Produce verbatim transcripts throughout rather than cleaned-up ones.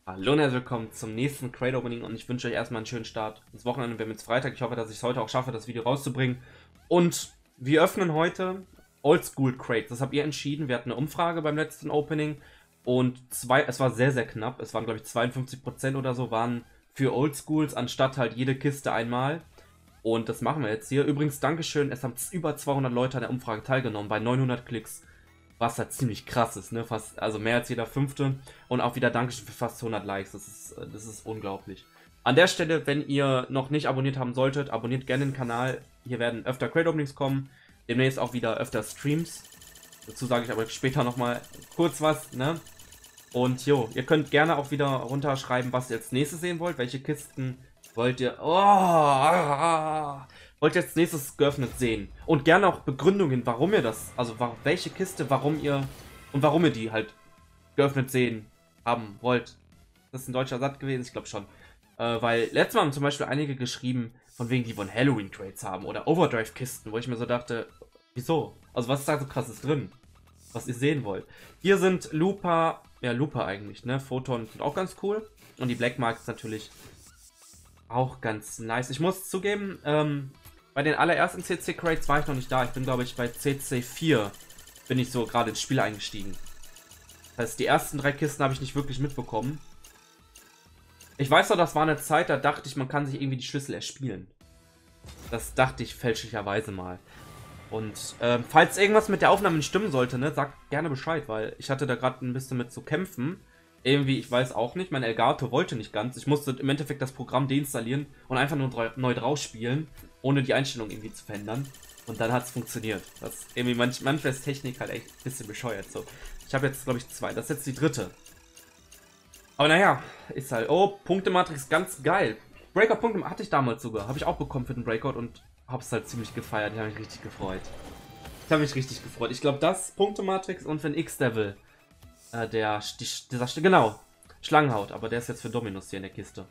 Hallo und herzlich willkommen zum nächsten Crate Opening und ich wünsche euch erstmal einen schönen Start ins Wochenende. Wir haben jetzt Freitag. Ich hoffe, dass ich es heute auch schaffe, das Video rauszubringen. Und wir öffnen heute Oldschool Crates. Das habt ihr entschieden. Wir hatten eine Umfrage beim letzten Opening und zwei, es war sehr, sehr knapp. Es waren, glaube ich, zweiundfünfzig Prozent oder so waren für Oldschools, anstatt halt jede Kiste einmal. Und das machen wir jetzt hier. Übrigens, Dankeschön, es haben über zweihundert Leute an der Umfrage teilgenommen, bei neunhundert Klicks. Was halt ziemlich krass ist, ne? Fast, also mehr als jeder Fünfte. Und auch wieder Dankeschön für fast hundert Likes. Das ist, das ist unglaublich. An der Stelle, wenn ihr noch nicht abonniert haben solltet, abonniert gerne den Kanal. Hier werden öfter Crate Openings kommen. Demnächst auch wieder öfter Streams. Dazu sage ich aber später nochmal kurz was, ne? Und jo, ihr könnt gerne auch wieder runterschreiben, was ihr als nächstes sehen wollt. Welche Kisten wollt ihr... Oh, wollt ihr als nächstes geöffnet sehen? Und gerne auch Begründungen, warum ihr das... Also welche Kiste, warum ihr... Und warum ihr die halt geöffnet sehen haben wollt. Das ist ein deutscher Satz gewesen? Ich glaube schon. Äh, weil letztes Mal haben zum Beispiel einige geschrieben, von wegen die wollen Halloween-Crates haben oder Overdrive-Kisten, wo ich mir so dachte, wieso? Also was ist da so krasses drin? Was ihr sehen wollt. Hier sind Lupa... Ja, Lupa eigentlich, ne? Photon sind auch ganz cool. Und die Black Marks natürlich auch ganz nice. Ich muss zugeben, ähm, bei den allerersten C C Crates war ich noch nicht da. Ich bin, glaube ich, bei C C vier bin ich so gerade ins Spiel eingestiegen. Das heißt, die ersten drei Kisten habe ich nicht wirklich mitbekommen. Ich weiß noch, das war eine Zeit, da dachte ich, man kann sich irgendwie die Schlüssel erspielen. Das dachte ich fälschlicherweise mal. Und ähm, falls irgendwas mit der Aufnahme nicht stimmen sollte, ne, sagt gerne Bescheid, weil ich hatte da gerade ein bisschen mit zu kämpfen. Irgendwie, ich weiß auch nicht, mein Elgato wollte nicht ganz. Ich musste im Endeffekt das Programm deinstallieren und einfach nur neu drauf spielen, ohne die Einstellung irgendwie zu verändern. Und dann hat es funktioniert. Das irgendwie manch, manchmal ist Technik halt echt ein bisschen bescheuert so. Ich habe jetzt, glaube ich, zwei. Das ist jetzt die dritte. Aber naja, ist halt. Oh, Punktematrix, ganz geil. Breakout-Punkte hatte ich damals sogar. Habe ich auch bekommen für den Breakout und habe es halt ziemlich gefeiert. Ich habe mich richtig gefreut. Ich habe mich richtig gefreut. Ich glaube, das Punktematrix und für den X-Devil. Äh, der, die, dieser, genau, Schlangenhaut. Aber der ist jetzt für Dominus hier in der Kiste.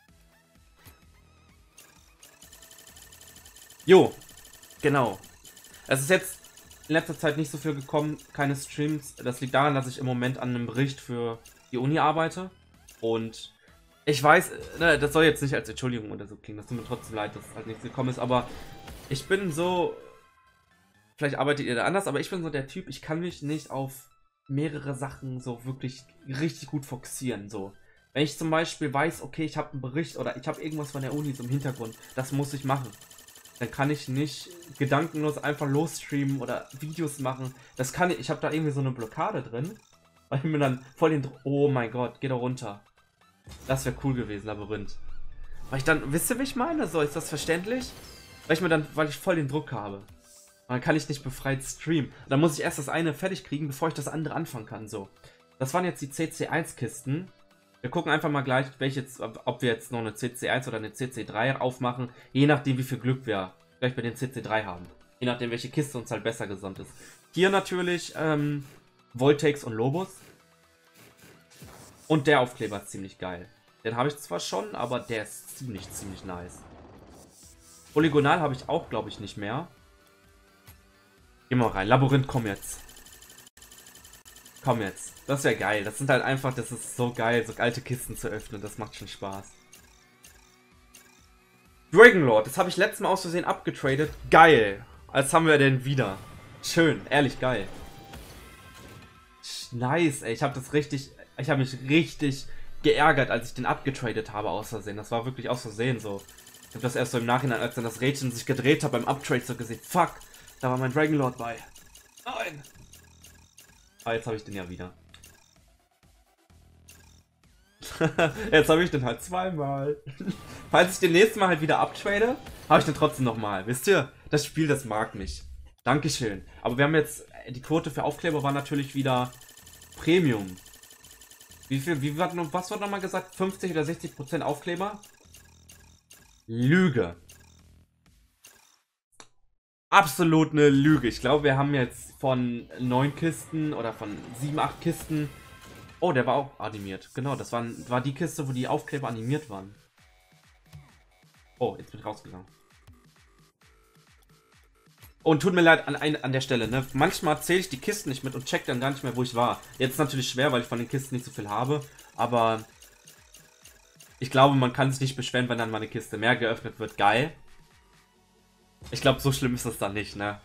Jo, genau. Es ist jetzt in letzter Zeit nicht so viel gekommen. Keine Streams. Das liegt daran, dass ich im Moment an einem Bericht für die Uni arbeite. Und... Ich weiß, ne, das soll jetzt nicht als Entschuldigung oder so klingen, das tut mir trotzdem leid, dass halt nichts gekommen ist, aber ich bin so, vielleicht arbeitet ihr da anders, aber ich bin so der Typ, ich kann mich nicht auf mehrere Sachen so wirklich richtig gut fokussieren, so. Wenn ich zum Beispiel weiß, okay, ich habe einen Bericht oder ich habe irgendwas von der Uni so im Hintergrund, das muss ich machen, dann kann ich nicht gedankenlos einfach losstreamen oder Videos machen, das kann ich, ich habe da irgendwie so eine Blockade drin, weil ich mir dann voll den, oh mein Gott, geh da runter. Das wäre cool gewesen, Labyrinth. Weil ich dann, wisst ihr, wie ich meine? So, ist das verständlich? Weil ich mir dann, weil ich voll den Druck habe. Und dann kann ich nicht befreit streamen. Dann muss ich erst das eine fertig kriegen, bevor ich das andere anfangen kann, so. Das waren jetzt die C C eins Kisten. Wir gucken einfach mal gleich, welche jetzt, ob wir jetzt noch eine C C eins oder eine C C drei aufmachen. Je nachdem, wie viel Glück wir gleich bei den C C drei haben. Je nachdem, welche Kiste uns halt besser gesandt ist. Hier natürlich, ähm, Voltex und Lobos. Und der Aufkleber ist ziemlich geil. Den habe ich zwar schon, aber der ist ziemlich, ziemlich nice. Polygonal habe ich auch, glaube ich, nicht mehr. Geh mal rein. Labyrinth, komm jetzt. Komm jetzt. Das wäre geil. Das sind halt einfach, das ist so geil, so alte Kisten zu öffnen. Das macht schon Spaß. Dragonlord, das habe ich letztes Mal aus Versehen abgetradet. Geil. Als haben wir den wieder. Schön, ehrlich geil. Nice, ey. Ich habe das richtig... Ich habe mich richtig geärgert, als ich den abgetradet habe aus Versehen. Das war wirklich aus Versehen so. Ich habe das erst so im Nachhinein, als dann das Rädchen sich gedreht hat beim Uptrade, so gesehen. Fuck, da war mein Dragonlord bei. Nein. Aber jetzt habe ich den ja wieder. Jetzt habe ich den halt zweimal. Falls ich den nächsten Mal halt wieder uptrade, habe ich den trotzdem nochmal. Wisst ihr, das Spiel, das mag mich. Dankeschön. Aber wir haben jetzt, die Quote für Aufkleber war natürlich wieder Premium. Wie viel, wie wird, was wird nochmal gesagt? fünfzig oder sechzig Prozent Aufkleber? Lüge. Absolut eine Lüge. Ich glaube, wir haben jetzt von neun Kisten oder von sieben, acht Kisten... Oh, der war auch animiert. Genau, das war, war die Kiste, wo die Aufkleber animiert waren. Oh, jetzt bin ich rausgegangen. Und tut mir leid an, an der Stelle, ne? Manchmal zähle ich die Kisten nicht mit und check dann gar nicht mehr, wo ich war. Jetzt ist natürlich schwer, weil ich von den Kisten nicht so viel habe. Aber Ich glaube, man kann sich nicht beschweren, wenn dann mal eine Kiste mehr geöffnet wird. Geil. Ich glaube, so schlimm ist das dann nicht, ne?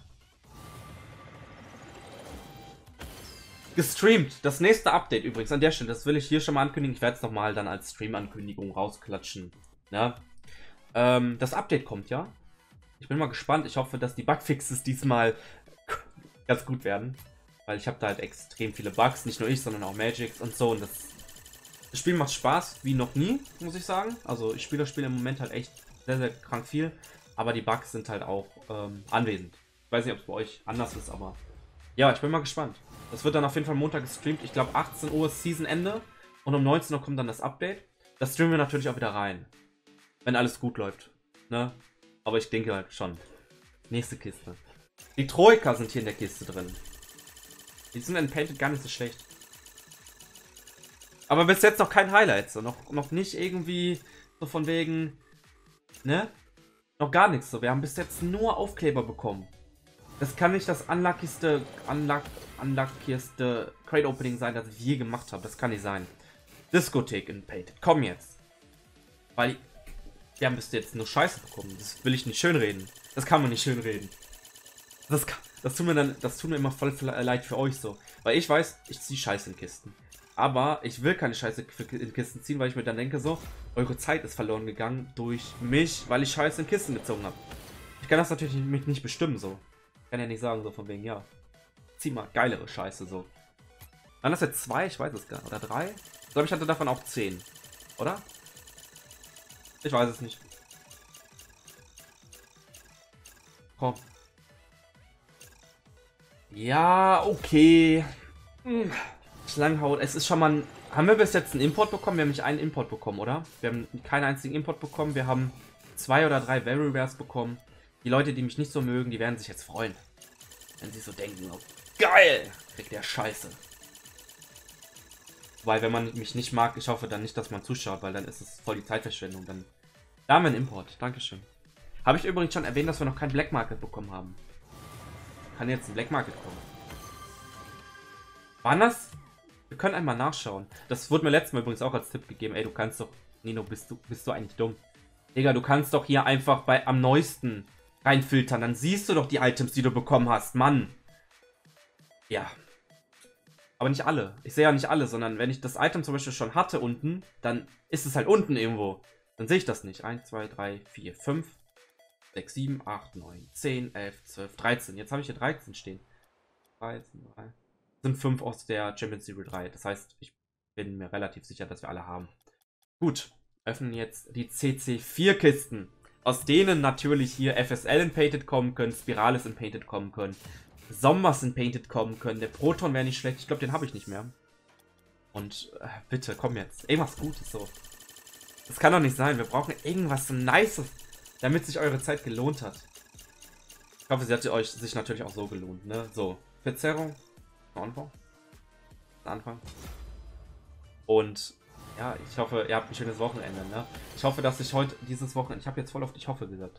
Gestreamt. Das nächste Update übrigens an der Stelle, das will ich hier schon mal ankündigen. Ich werde es nochmal dann als Stream-Ankündigung rausklatschen. Ne? Ähm, das Update kommt ja. Ich bin mal gespannt. Ich hoffe, dass die Bugfixes diesmal ganz gut werden. Weil ich habe da halt extrem viele Bugs. Nicht nur ich, sondern auch Magix und so. Und das, das Spiel macht Spaß wie noch nie, muss ich sagen. Also ich spiele das Spiel im Moment halt echt sehr, sehr krank viel. Aber die Bugs sind halt auch ähm, anwesend. Ich weiß nicht, ob es bei euch anders ist, aber ja, ich bin mal gespannt. Das wird dann auf jeden Fall Montag gestreamt. Ich glaube, achtzehn Uhr ist Season-Ende. Und um neunzehn Uhr kommt dann das Update. Das streamen wir natürlich auch wieder rein. Wenn alles gut läuft. Ne? Aber ich denke halt schon. Nächste Kiste. Die Troika sind hier in der Kiste drin. Die sind in Painted gar nicht so schlecht. Aber bis jetzt noch kein Highlight. So. Noch, noch nicht irgendwie so von wegen... Ne? Noch gar nichts so. Wir haben bis jetzt nur Aufkleber bekommen. Das kann nicht das unluckigste, unluck, unluckieste Crate Opening sein, das ich je gemacht habe. Das kann nicht sein. Diskothek in Painted. Komm jetzt. Weil wir haben bis jetzt nur Scheiße bekommen. Das will ich nicht schönreden. Das kann man nicht schönreden. Das, kann, das, tut mir dann, das tut mir immer voll leid für euch so. Weil ich weiß, ich ziehe Scheiße in Kisten. Aber ich will keine Scheiße in Kisten ziehen, weil ich mir dann denke so, eure Zeit ist verloren gegangen durch mich, weil ich Scheiße in Kisten gezogen habe. Ich kann das natürlich nicht, nicht bestimmen so. Kann ja nicht sagen, so von wegen, ja. Zieh mal geilere Scheiße, so. Waren das jetzt zwei? Ich weiß es gar nicht. Oder drei? Ich glaube, ich hatte davon auch zehn. Oder? Ich weiß es nicht. Komm. Ja, okay. Hm. Schlangenhaut. Es ist schon mal ein... Haben wir bis jetzt einen Import bekommen? Wir haben nicht einen Import bekommen, oder? Wir haben keinen einzigen Import bekommen. Wir haben zwei oder drei Very Rares bekommen. Die Leute, die mich nicht so mögen, die werden sich jetzt freuen. Wenn sie so denken, oh, geil, kriegt der Scheiße. Weil wenn man mich nicht mag, ich hoffe dann nicht, dass man zuschaut, weil dann ist es voll die Zeitverschwendung. Dann da haben wir einen Import. Dankeschön. Habe ich übrigens schon erwähnt, dass wir noch kein Black Market bekommen haben. Kann jetzt ein Black Market kommen. War das? Wir können einmal nachschauen. Das wurde mir letztes Mal übrigens auch als Tipp gegeben. Ey, du kannst doch... Nino, bist du, bist du eigentlich dumm? Digga, du kannst doch hier einfach bei am neuesten reinfiltern. Dann siehst du doch die Items, die du bekommen hast. Mann. Ja. Aber nicht alle. Ich sehe ja nicht alle, sondern wenn ich das Item zum Beispiel schon hatte unten, dann ist es halt unten irgendwo. Dann sehe ich das nicht. eins, zwei, drei, vier, fünf, sechs, sieben, acht, neun, zehn, elf, zwölf, dreizehn. Jetzt habe ich hier dreizehn stehen. dreizehn, drei. Das sind fünf aus der Champions Series drei. Das heißt, ich bin mir relativ sicher, dass wir alle haben. Gut. Öffnen jetzt die C C vier Kisten. Aus denen natürlich hier F S L in Painted kommen können, Spiralis in Painted kommen können, Sombers in Painted kommen können. Der Proton wäre nicht schlecht. Ich glaube, den habe ich nicht mehr. Und äh, bitte, komm jetzt. Irgendwas Gutes so. Das kann doch nicht sein. Wir brauchen irgendwas so Nices, damit sich eure Zeit gelohnt hat. Ich hoffe, sie hat euch sich natürlich auch so gelohnt, ne? So, Verzerrung. Anfang. Anfang. Und ja, ich hoffe, ihr habt ein schönes Wochenende, ne? Ich hoffe, dass ich heute, dieses Wochenende, ich habe jetzt voll auf ich hoffe gesagt.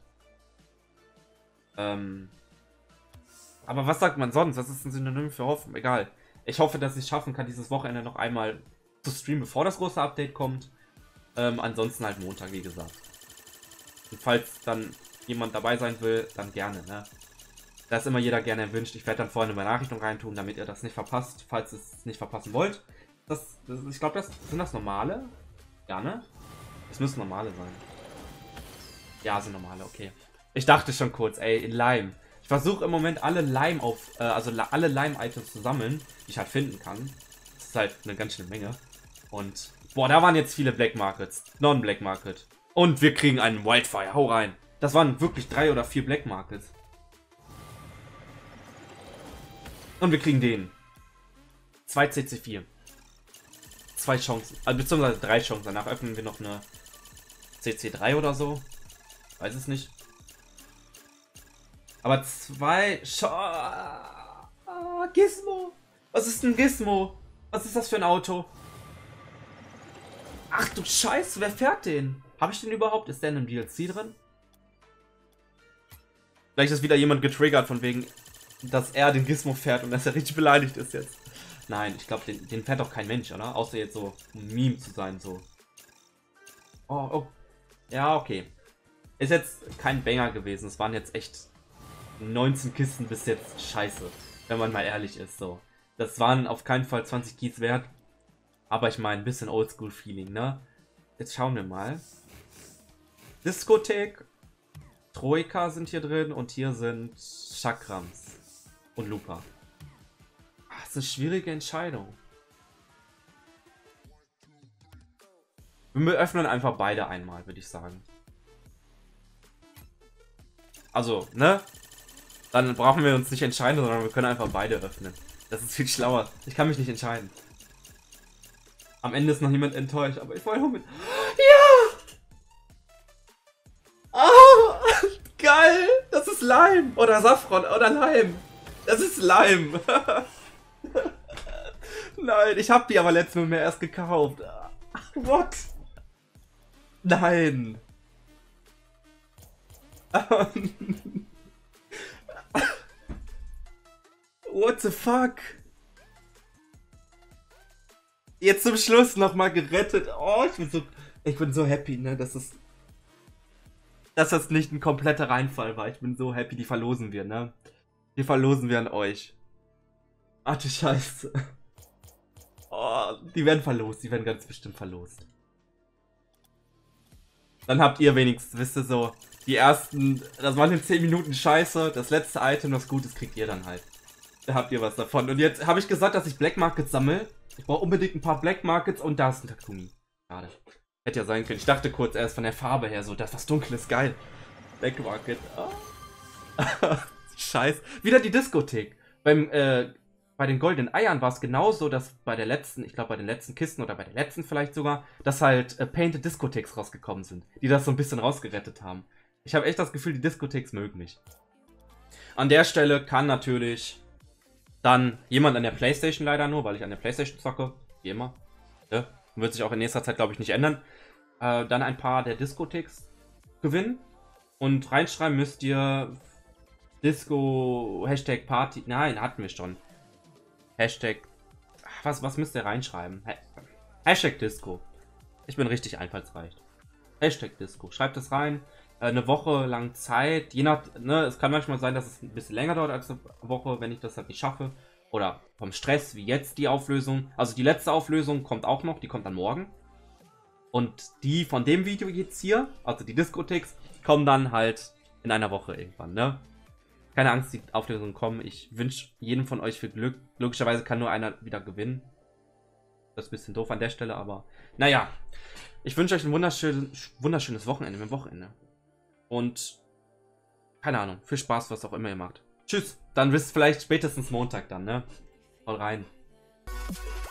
Ähm, aber was sagt man sonst? Was ist ein Synonym für hoffen? Egal. Ich hoffe, dass ich es schaffen kann, dieses Wochenende noch einmal zu streamen, bevor das große Update kommt. Ähm, ansonsten halt Montag, wie gesagt. Und falls dann jemand dabei sein will, dann gerne, ne? Da ist immer jeder gerne erwünscht. Ich werde dann vorne eine Benachrichtigung reintun, damit ihr das nicht verpasst, falls ihr es nicht verpassen wollt. Das, das, ich glaube, das sind das normale? Ja, ne? Das müssen normale sein. Ja, sind normale, okay. Ich dachte schon kurz, ey, in Lime. Ich versuche im Moment alle Lime auf, äh, also alle Lime-Items zu sammeln, die ich halt finden kann. Das ist halt eine ganz schöne Menge. Und, boah, da waren jetzt viele Black Markets. Non-Black Market. Und wir kriegen einen Wildfire. Hau rein. Das waren wirklich drei oder vier Black Markets. Und wir kriegen den. zwei C C vier. Zwei Chancen. Also beziehungsweise drei Chancen. Danach öffnen wir noch eine C C drei oder so. Weiß es nicht. Aber zwei... Scha ah, Gizmo. Was ist ein Gizmo? Was ist das für ein Auto? Ach du Scheiße, wer fährt den? Habe ich den überhaupt? Ist der in einem D L C drin? Vielleicht ist wieder jemand getriggert von wegen, dass er den Gizmo fährt und dass er richtig beleidigt ist jetzt. Nein, ich glaube, den, den fährt doch kein Mensch, oder? Außer jetzt so ein Meme zu sein, so. Oh, oh. Ja, okay. Ist jetzt kein Banger gewesen. Es waren jetzt echt neunzehn Kisten bis jetzt scheiße. Wenn man mal ehrlich ist, so. Das waren auf keinen Fall zwanzig Keys wert. Aber ich meine, ein bisschen Oldschool-Feeling, ne? Jetzt schauen wir mal. Diskothek, Troika sind hier drin und hier sind Chakrams und Lupa. Das ist eine schwierige Entscheidung. Wir öffnen einfach beide einmal, würde ich sagen. Also, ne? Dann brauchen wir uns nicht entscheiden, sondern wir können einfach beide öffnen. Das ist viel schlauer. Ich kann mich nicht entscheiden. Am Ende ist noch niemand enttäuscht, aber ich wollte nur mit... Ja! Oh, geil! Das ist Lime! Oder Saffron oder Lime! Das ist Lime! Nein, ich habe die aber letztes Mal mehr erst gekauft. What? Nein! What the fuck? Jetzt zum Schluss nochmal gerettet. Oh, ich bin so, ich bin so happy, ne? Das ist, dass das nicht ein kompletter Reinfall war. Ich bin so happy, die verlosen wir, ne? Die verlosen wir an euch. Ach du Scheiße. Oh, die werden verlost, die werden ganz bestimmt verlost. Dann habt ihr wenigstens, wisst ihr so, die ersten, das waren in zehn Minuten Scheiße, das letzte Item, das Gutes kriegt ihr dann halt. Da habt ihr was davon. Und jetzt habe ich gesagt, dass ich Black Markets sammle. Ich brauche unbedingt ein paar Black Markets und da ist ein Takumi. Schade. Hätte ja sein können. Ich dachte kurz erst von der Farbe her so, das ist was Dunkles, geil. Black Market. Oh. Scheiß. Wieder die Diskothek. Beim, äh, bei den goldenen Eiern war es genauso, dass bei der letzten, ich glaube bei den letzten Kisten oder bei der letzten vielleicht sogar, dass halt äh, Painted Discotheques rausgekommen sind, die das so ein bisschen rausgerettet haben. Ich habe echt das Gefühl, die Diskotheks mögen mich. An der Stelle kann natürlich dann jemand an der Playstation leider nur, weil ich an der Playstation zocke, wie immer. Ja, wird sich auch in nächster Zeit, glaube ich, nicht ändern. Äh, dann ein paar der Diskotheks gewinnen. Und reinschreiben müsst ihr Disco, Hashtag Party. Nein, hatten wir schon. Hashtag. Was, was müsst ihr reinschreiben? Ha Hashtag Disco. Ich bin richtig einfallsreich. Hashtag Disco. Schreibt es rein. Äh, eine Woche lang Zeit. Je nach, ne, es kann manchmal sein, dass es ein bisschen länger dauert als eine Woche, wenn ich das halt nicht schaffe. Oder vom Stress, wie jetzt die Auflösung. Also die letzte Auflösung kommt auch noch. Die kommt dann morgen. Und die von dem Video jetzt hier, also die Diskotheks, kommen dann halt in einer Woche irgendwann, ne? Keine Angst, die Auflösungen kommen. Ich wünsche jedem von euch viel Glück. Logischerweise kann nur einer wieder gewinnen. Das ist ein bisschen doof an der Stelle, aber naja. Ich wünsche euch ein wunderschön, wunderschönes Wochenende mit dem Wochenende. Und keine Ahnung, viel Spaß, was auch immer ihr macht. Tschüss, dann bis vielleicht spätestens Montag dann, ne? Haut rein.